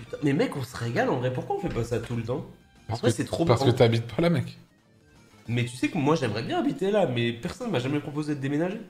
Putain, mais mec, on se régale en vrai, pourquoi on fait pas ça tout le temps? En vrai, c'est trop Parce que bien. t'habites pas là, mec. Mais tu sais que moi, j'aimerais bien habiter là, mais personne m'a jamais proposé de déménager.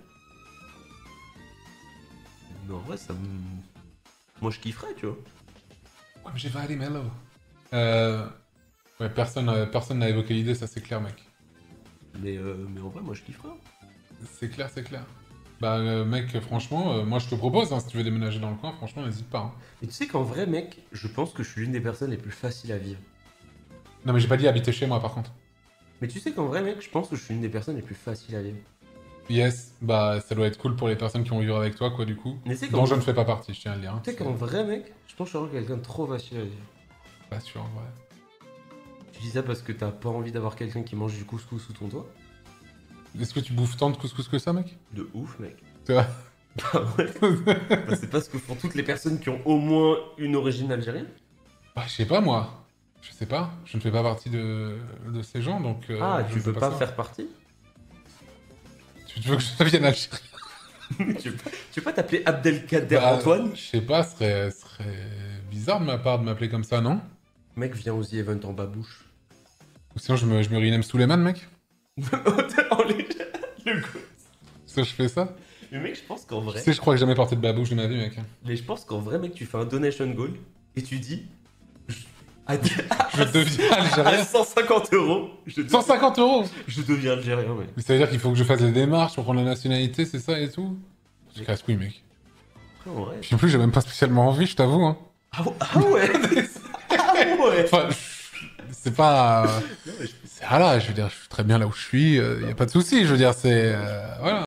Mais en vrai, ça me... Moi, je kifferais, tu vois. Ouais, mais j'ai pas allé, Mello. Euh... Ouais, personne n'a évoqué l'idée, ça c'est clair, mec. Mais en vrai, moi, je kifferais. C'est clair, c'est clair. Bah, mec, franchement, moi je te propose, hein, si tu veux déménager dans le coin, franchement, n'hésite pas. Hein. Et tu sais qu'en vrai, mec, je pense que je suis l'une des personnes les plus faciles à vivre. Non, mais j'ai pas dit habiter chez moi, par contre. Mais tu sais qu'en vrai, mec, je pense que je suis l'une des personnes les plus faciles à vivre. Yes, bah, ça doit être cool pour les personnes qui vont vivre avec toi, quoi, du coup. Mais tu sais Dont qu'en je ne fais pas partie, je tiens à le dire. Hein. tu sais qu'en vrai, mec, je pense que je suis vraiment quelqu'un de trop facile à vivre. Pas sûr, en vrai. Tu dis ça parce que t'as pas envie d'avoir quelqu'un qui mange du couscous sous ton toit? Est-ce que tu bouffes tant de couscous que ça, mec? De ouf, mec. C'est vrai. Bah ouais. Bah, c'est pas ce que font toutes les personnes qui ont au moins une origine algérienne. Bah, je sais pas, moi. Je sais pas. Je ne fais pas partie de ces gens, donc. Ah, je tu ne sais veux pas ça. faire partie? Tu veux que je devienne algérien? Tu veux pas t'appeler Abdelkader Bah, Antoine? je sais pas, ce serait bizarre de ma part de m'appeler comme ça, non? Mec, viens aux The Event en babouche. Ou sinon, je me rename Souleymane, mec? En les- Le goût. Ça, je fais ça? Mais mec, je pense qu'en Tu vrai. sais, je crois que j'ai jamais porté de babouche de ma vie, mec. Mais je pense qu'en vrai, mec, tu fais un donation goal et tu dis. À, Je deviens à algérien. 150 euros, je, 150 euros! je deviens algérien, mec. Mais ça veut dire qu'il faut que je fasse les démarches pour prendre la nationalité, c'est ça et tout? Je casse-couille, mec. Après, en vrai. Puis en plus, j'ai même pas spécialement envie, je t'avoue. Hein. Ah, ah ouais! Ah ouais! Enfin, c'est pas. Non, mais je Voilà, je veux dire, je suis très bien là où je suis, y a pas de souci, je veux dire, c'est. Voilà.